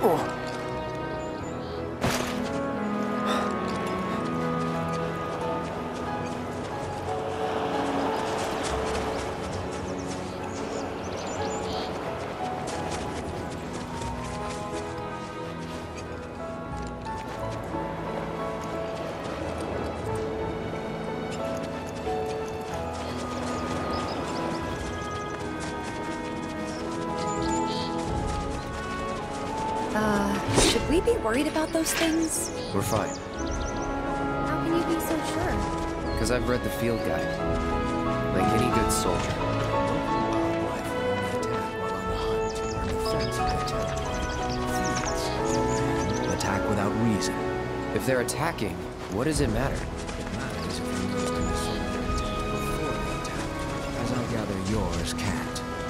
Should we be worried about those things? We're fine. How can you be so sure? Because I've read the field guide. Like any good soldier. Attack without reason. If they're attacking, what does it matter? It matters if you used to discern their intent before the attack. As I gather yours can't.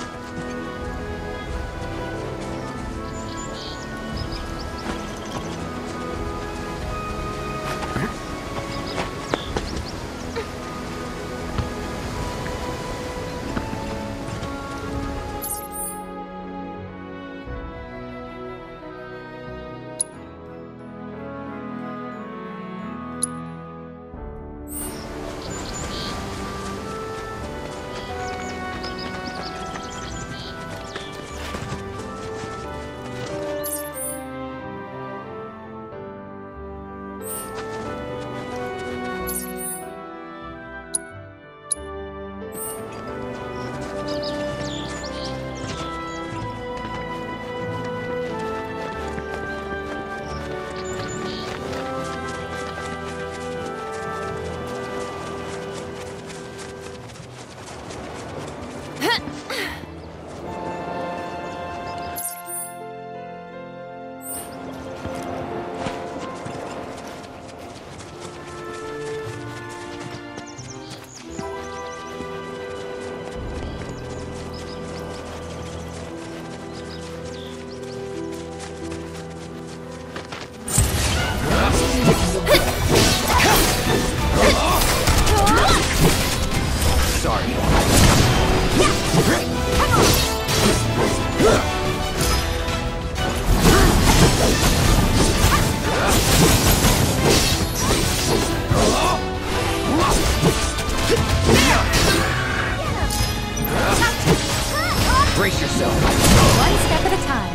Brace yourself. One step at a time.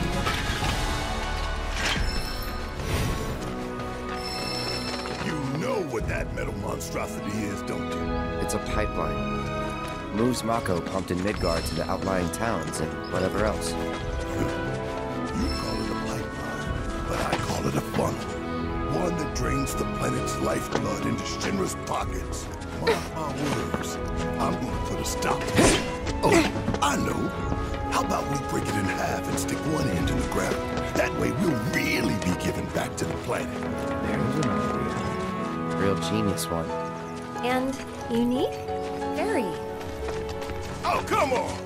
You know what that metal monstrosity is, don't you? It's a pipeline. Moves Mako pumped in Midgard to the outlying towns and whatever else. You call it a pipeline, but I call it a funnel. One that drains the planet's lifeblood into Shinra's pockets. Mark my words, I'm gonna put a stop to it. Oh, I know. How about we break it in half and stick one end in the ground? That way we'll really be giving back to the planet. There's an idea. Real genius one. And unique? Very. Oh, come on!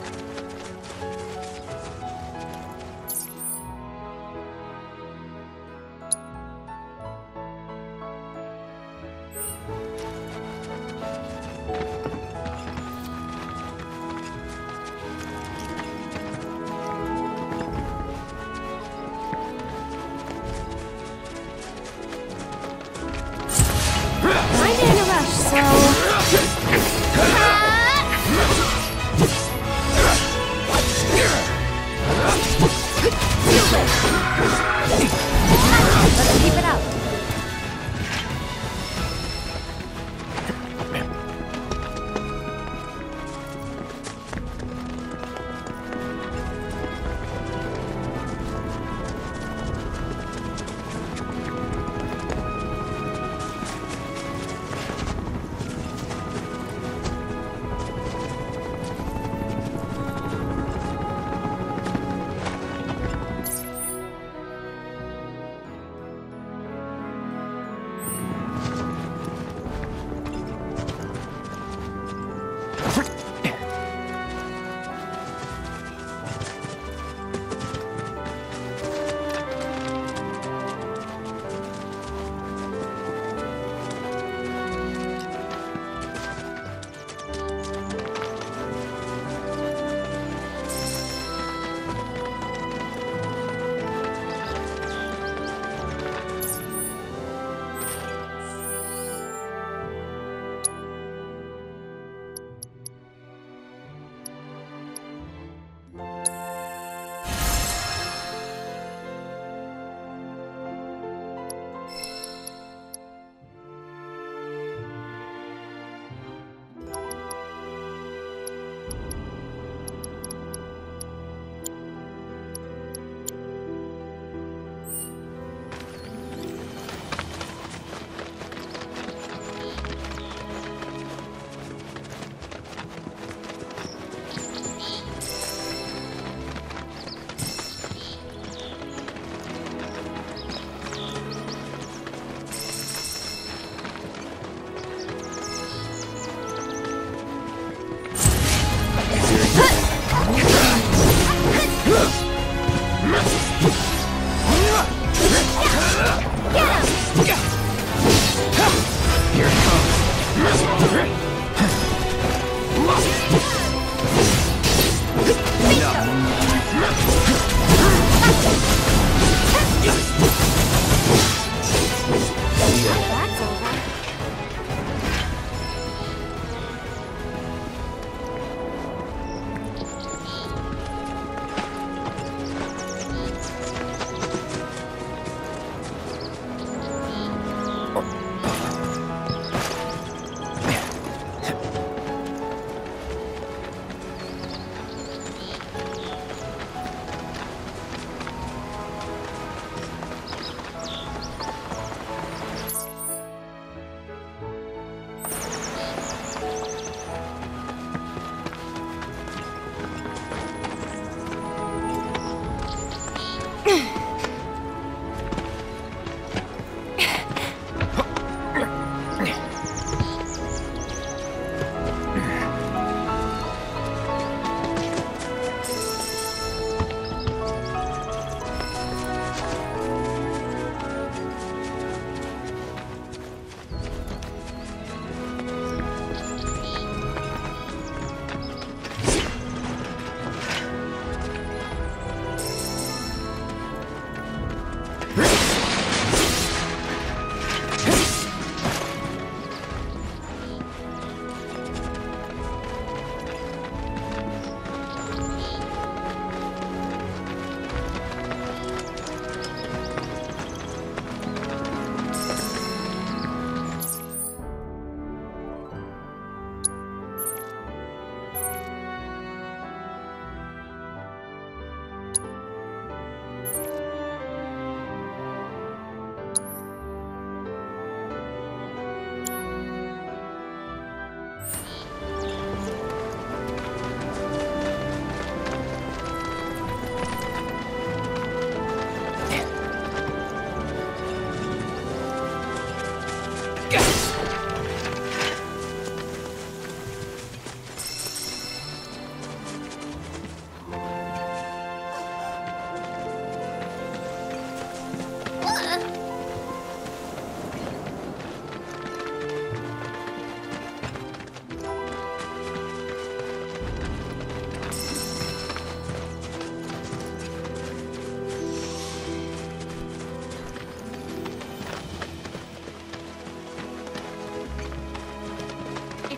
Kinda in a rush, so...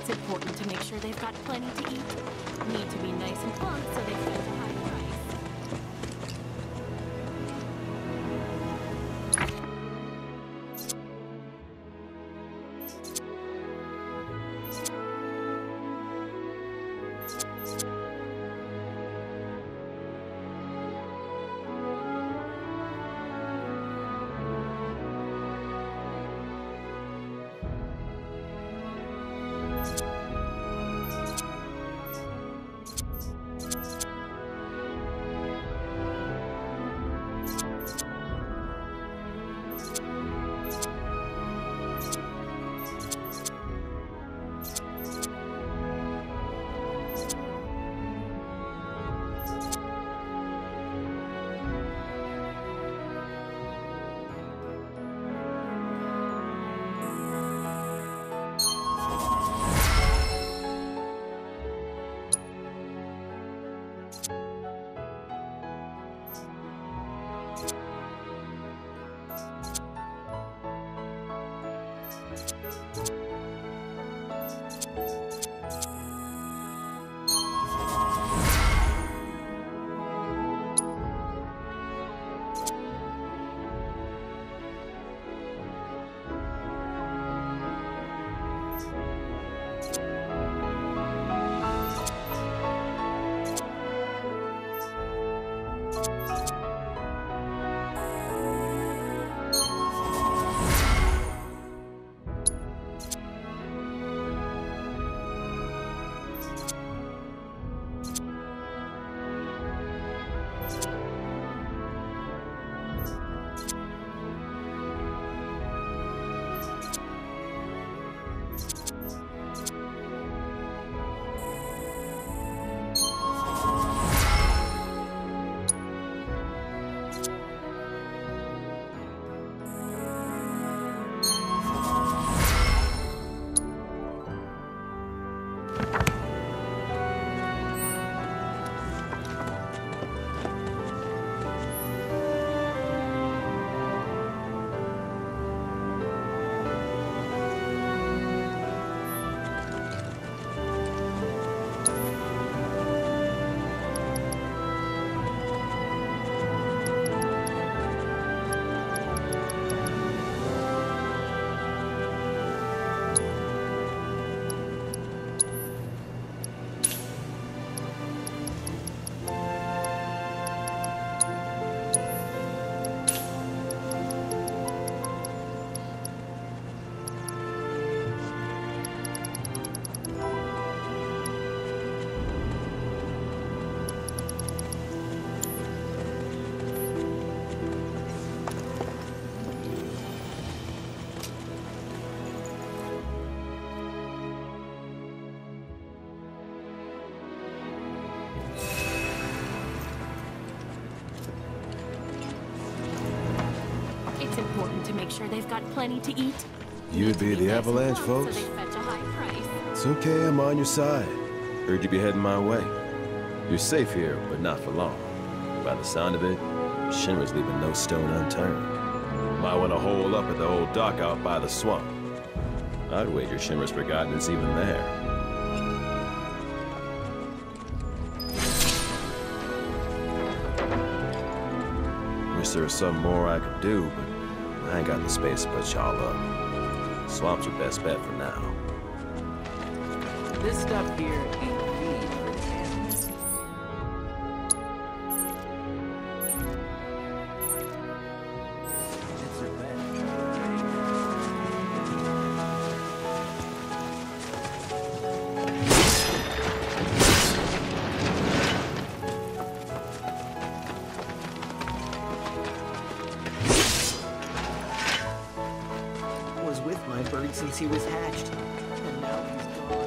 It's important to make sure they've got plenty to eat. Need to be nice and plump so they feel the high price. It's important to make sure they've got plenty to eat. You'd be the Avalanche folks? So they fetch a high price. It's okay, I'm on your side. Heard you be heading my way. You're safe here, but not for long. By the sound of it, Shinra's leaving no stone unturned. Might want to hole up at the old dock out by the swamp. I'd wager Shinra's forgotten it's even there. Wish there was something more I could do, but I ain't got the space to put y'all up. Swamp's your best bet for now. This stuff here ain't feed for the animals. It's a bad was with my bird since he was hatched, and now he's gone.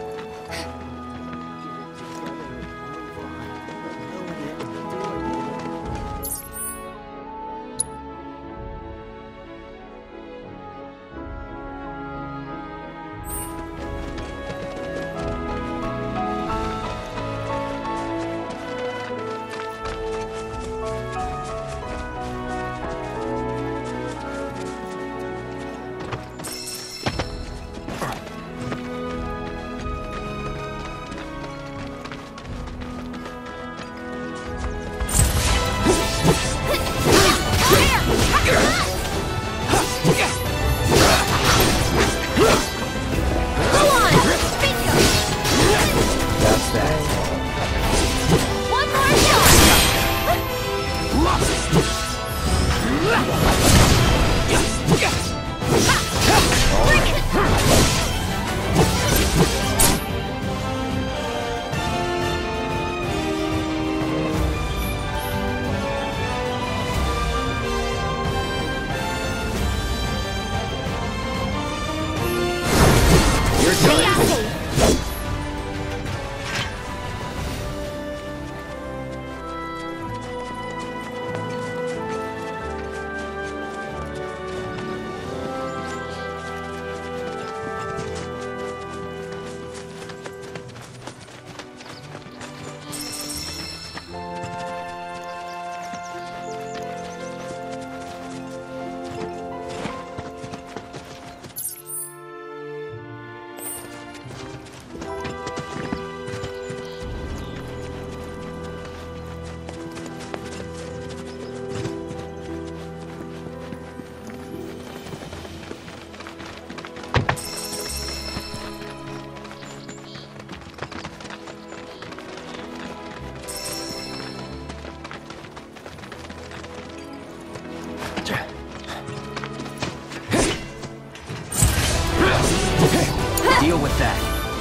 Deal with that.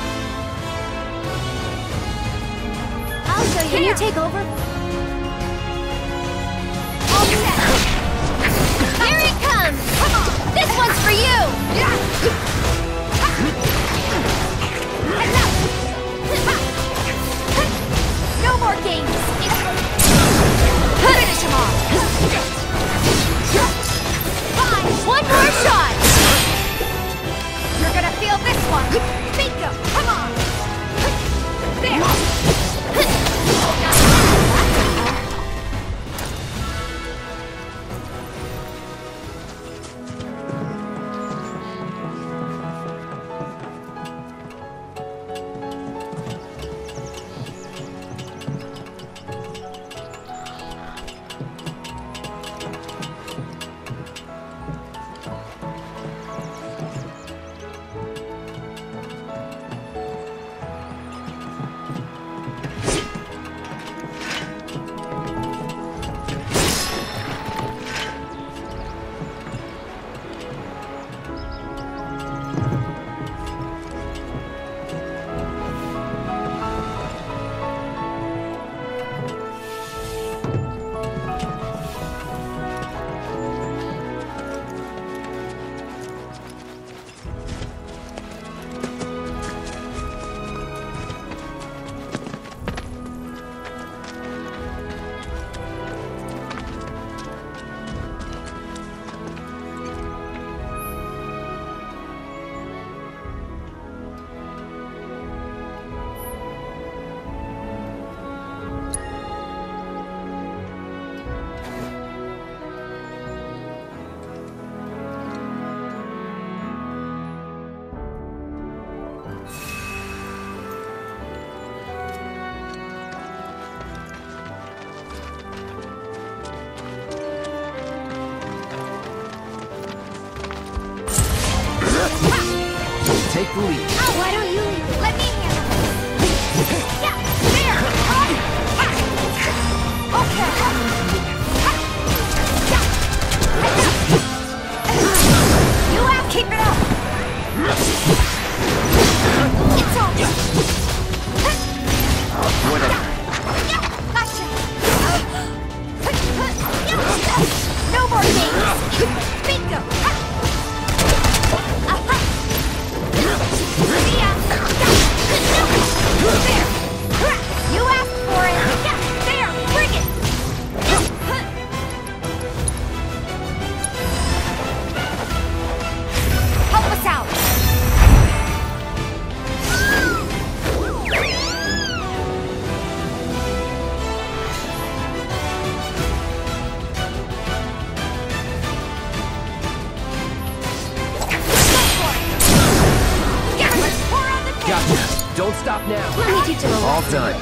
I'll show you. Can you take over? All set. Here it comes! Come on! This one's for you! No more games! Finish him off! Fine! One more shot! You're gonna feel this one! Bingo! Come on! There! Take the lead. Oh, why don't you let me handle this? Yeah, there! Okay. You have keep it up! It's over! Whatever. Gotcha! No more games! Bingo! There! You asked for it! Yeah, there! Bring it! Help us out! Gotcha. Don't stop now. Let me teach him a All lesson. done.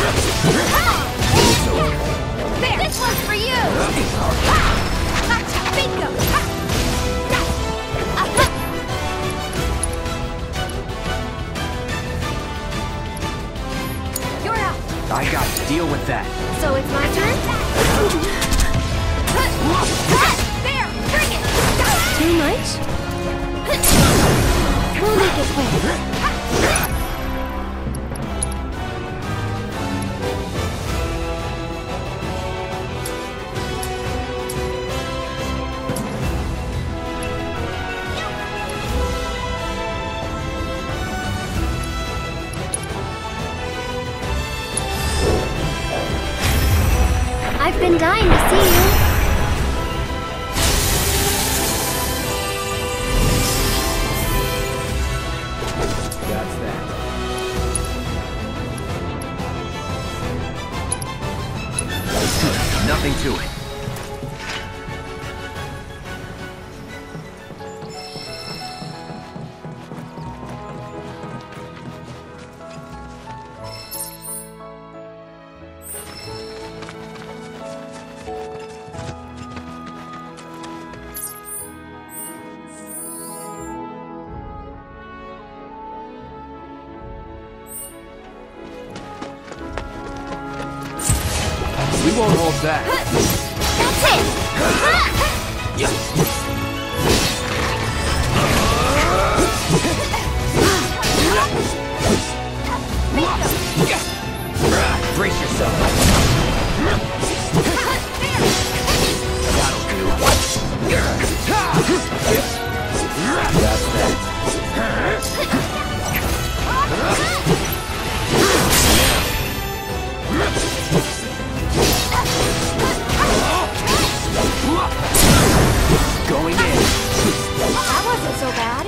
There! This one's for you! Gotcha! Bingo! You're out! I got to deal with that. So it's my turn? There! Bring it! Too much? We'll make it quick. I've been dying to see you. That's that. Nothing to it. We won't hold back. That's it! Brace yourself. That'll do. That's that. Going in. That wasn't so bad.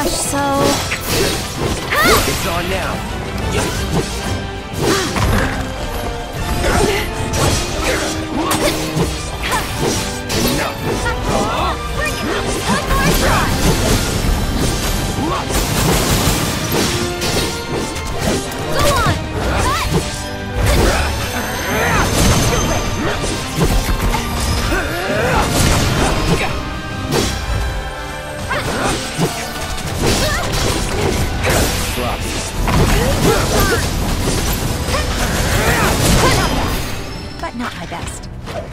gosh, so... It's on now. Bring it! One more shot! Go on! But not my best.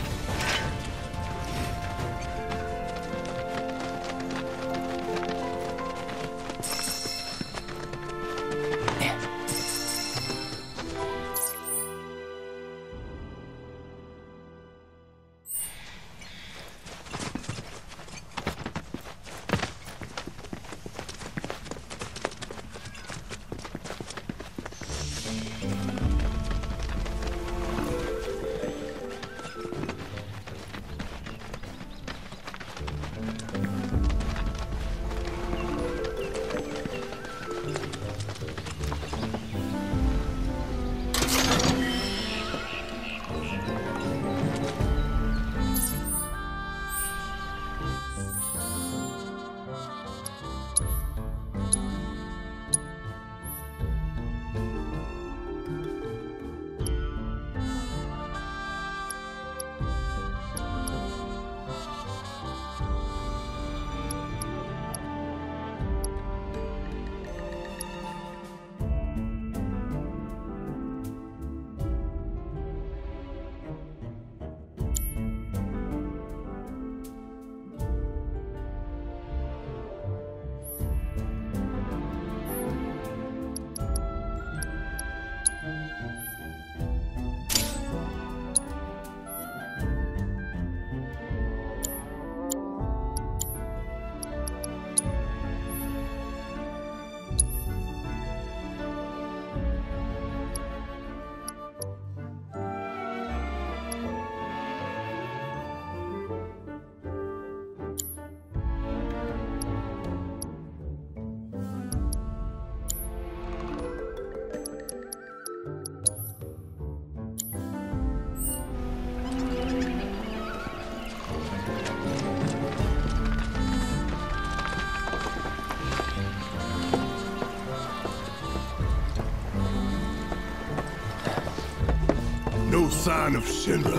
No sign of Shinra.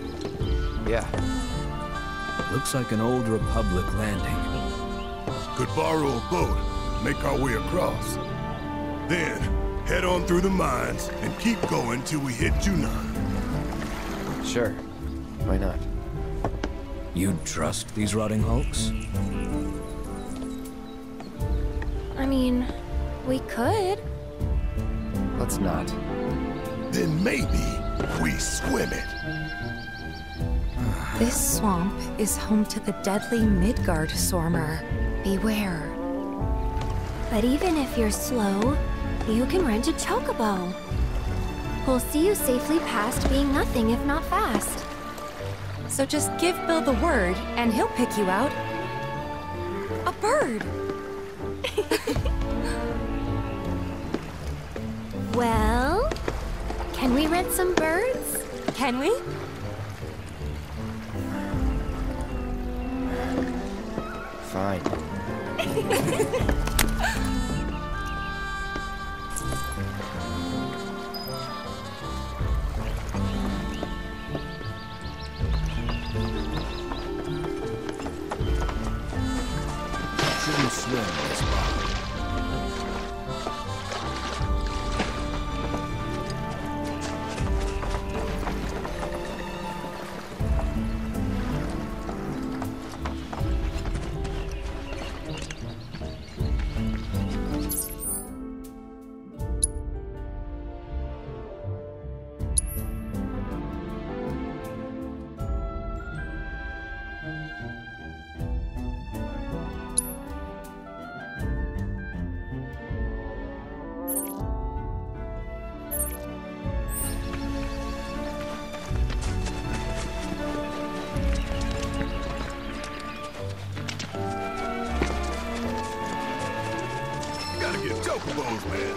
Yeah. Looks like an old Republic landing. Could borrow a boat, make our way across. Then, head on through the mines and keep going till we hit Junon. Sure. Why not? You'd trust these rotting hulks? I mean, we could. Let's not. Then maybe we swim it. This swamp is home to the deadly Midgard Swarmer. Beware. But even if you're slow, you can rent a chocobo. We'll see you safely past being nothing if not fast. So just give Bill the word, and he'll pick you out. A bird! Well, can we rent some birds? Can we? Fine. Shouldn't swim this far. chocobos, man.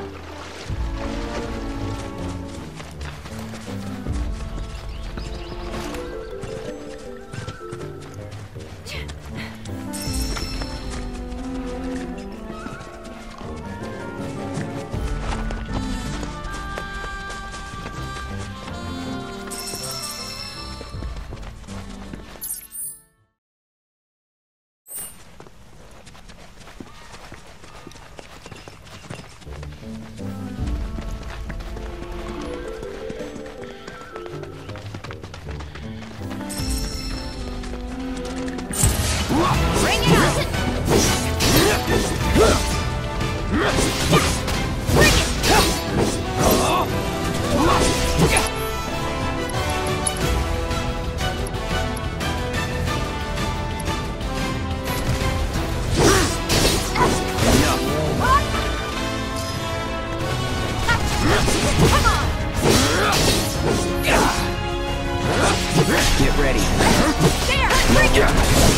Get ready. There! Bring it!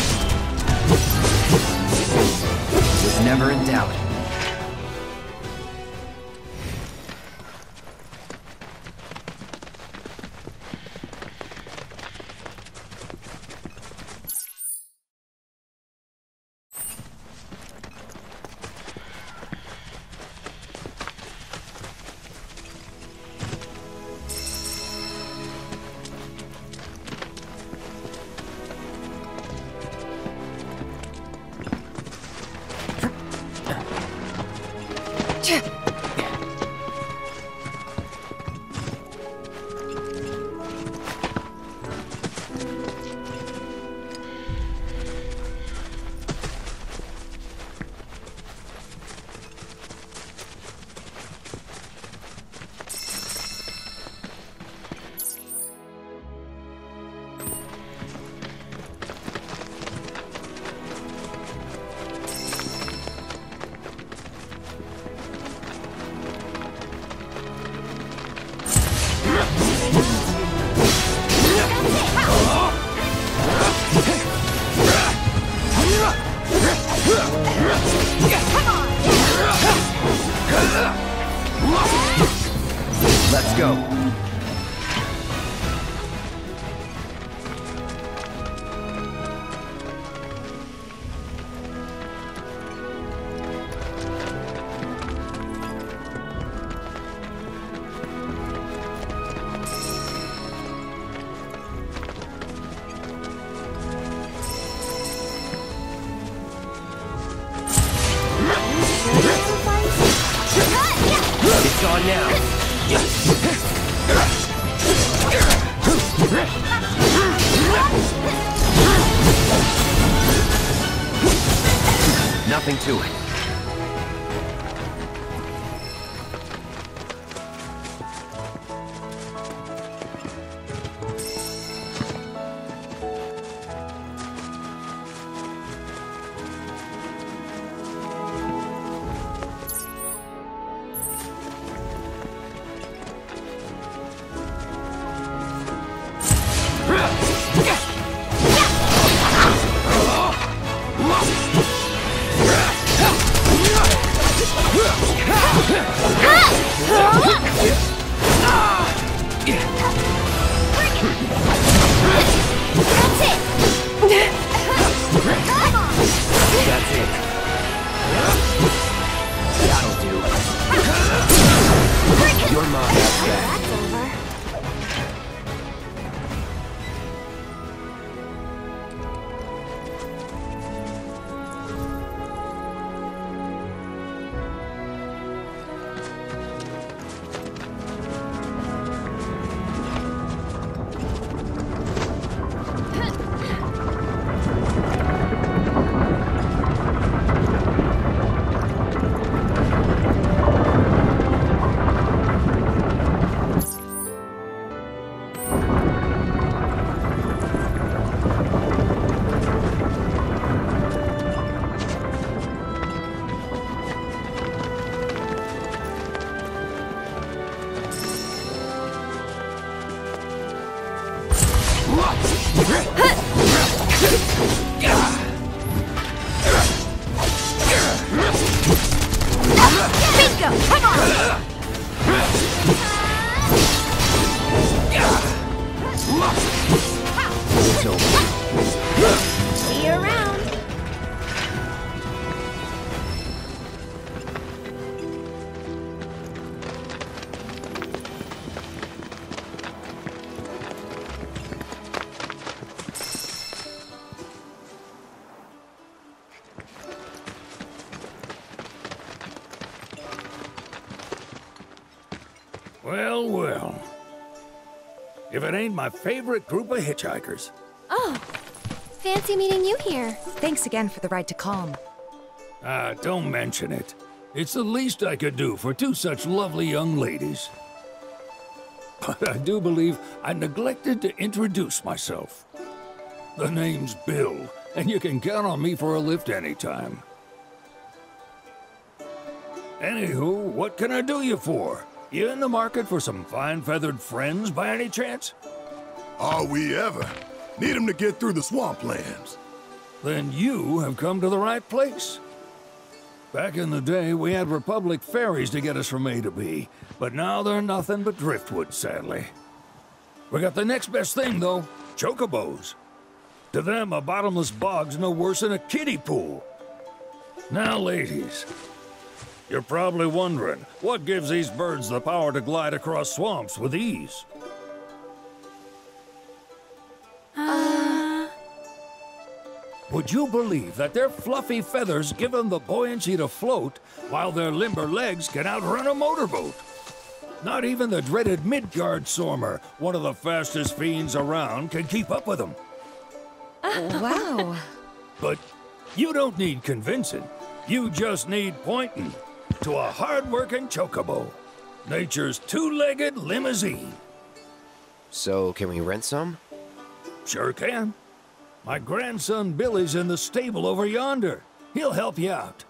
Was never in doubt. Let's go. It's on now. Nothing to it. Come on! It's over. See you around. Well, well. If it ain't my favorite group of hitchhikers. Oh, fancy meeting you here. Thanks again for the ride to Calm. Ah, don't mention it. It's the least I could do for two such lovely young ladies. But I do believe I neglected to introduce myself. The name's Bill, and you can count on me for a lift anytime. Anywho, what can I do you for? You in the market for some fine-feathered friends by any chance? Are we ever? Need 'em to get through the swamplands. Then you have come to the right place. Back in the day, we had Republic ferries to get us from A to B, but now they're nothing but driftwood, sadly. We got the next best thing, though, chocobos. To them, a bottomless bog's no worse than a kiddie pool. Now, ladies, you're probably wondering, what gives these birds the power to glide across swamps with ease? Would you believe that their fluffy feathers give them the buoyancy to float, while their limber legs can outrun a motorboat? Not even the dreaded Midgard Sormer, one of the fastest fiends around, can keep up with them. Wow. But you don't need convincing. You just need pointing to a hard-working chocobo. Nature's two-legged limousine. So, can we rent some? Sure can. My grandson Billy's in the stable over yonder. He'll help you out.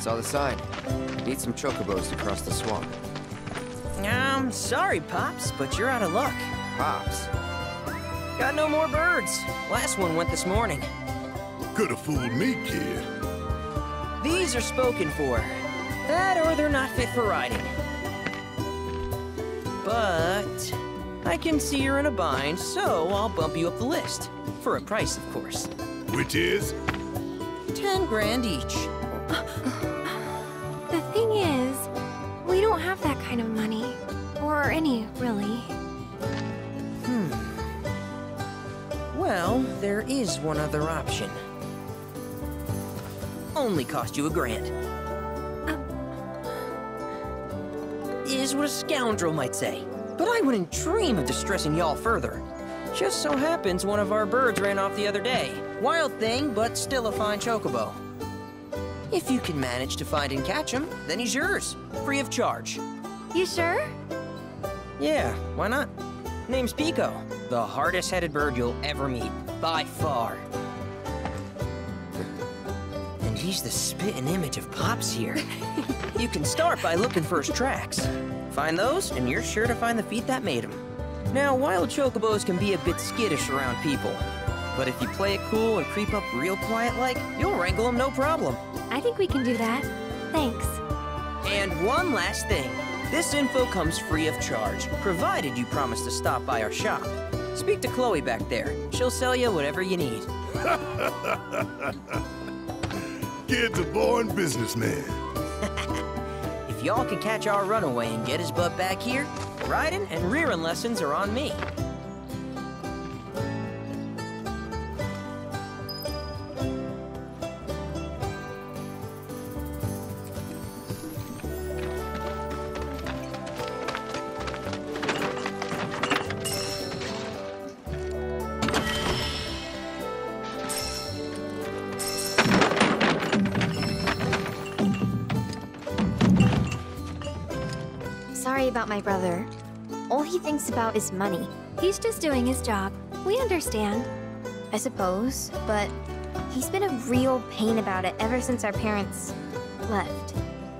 Saw the sign. Need some chocobos to cross the swamp. Sorry, Pops, but you're out of luck. Pops. Got no more birds. Last one went this morning. Could've fooled me, kid. These are spoken for. That or they're not fit for riding. But I can see you're in a bind, so I'll bump you up the list. For a price, of course. Which is? 10 grand each. The thing is, we don't have that kind of money. Or any, really. Well, there is one other option. Only cost you $1,000. Is what a scoundrel might say. But I wouldn't dream of distressing y'all further. Just so happens one of our birds ran off the other day. Wild thing, but still a fine chocobo. If you can manage to find and catch him, then he's yours. Free of charge. You sure? Yeah, why not? Name's Pico. The hardest-headed bird you'll ever meet. By far. And he's the spitting image of Pops here. You can start by looking for his tracks. Find those, and you're sure to find the feet that made him. Now, wild chocobos can be a bit skittish around people. But if you play it cool and creep up real quiet-like, you'll wrangle them no problem. I think we can do that. Thanks. And one last thing. This info comes free of charge, provided you promise to stop by our shop. Speak to Chloe back there. She'll sell you whatever you need. Kid's a born businessman. If y'all can catch our runaway and get his butt back here, riding and rearing lessons are on me. Sorry about my brother. All he thinks about is money. He's just doing his job. We understand. I suppose, but he's been a real pain about it ever since our parents left.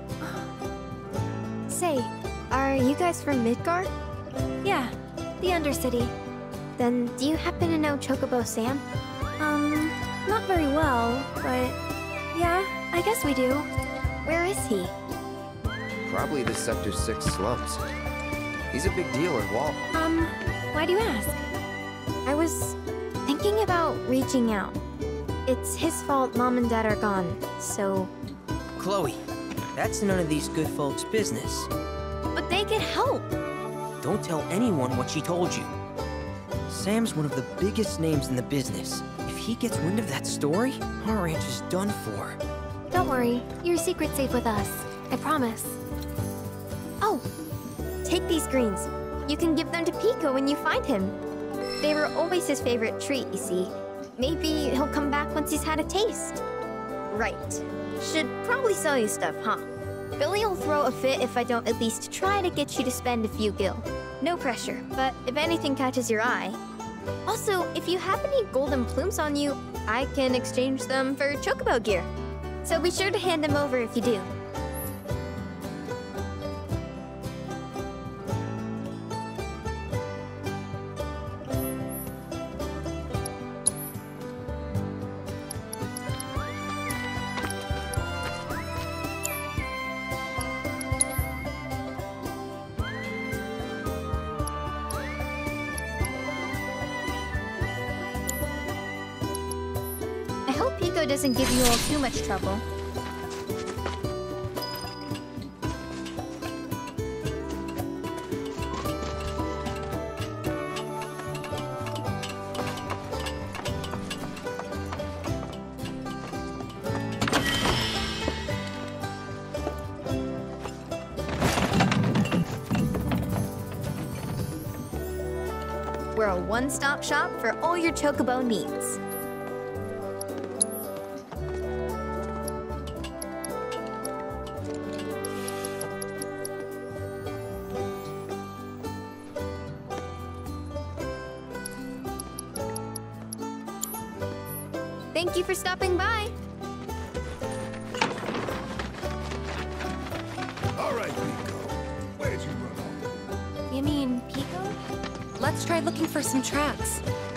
Say, are you guys from Midgard? Yeah, the Undercity. Then do you happen to know Chocobo Sam? Not very well, but yeah, I guess we do. Where is he? Probably the Sector 6 slums. He's a big deal in Wall. Why do you ask? I was thinking about reaching out. It's his fault Mom and Dad are gone, so... Chloe, that's none of these good folks' business. But they could help! Don't tell anyone what she told you. Sam's one of the biggest names in the business. If he gets wind of that story, our ranch is done for. Don't worry, your secret's safe with us. I promise. Oh, take these greens. You can give them to Pico when you find him. They were always his favorite treat, you see. Maybe he'll come back once he's had a taste. Right. Should probably sell you stuff, huh? Billy will throw a fit if I don't at least try to get you to spend a few gil. No pressure, but if anything catches your eye. Also, if you have any golden plumes on you, I can exchange them for chocobo gear. So be sure to hand them over if you do. Pico doesn't give you all too much trouble. We're a one-stop shop for all your chocobo needs. Thank you for stopping by. Let's try looking for some tracks.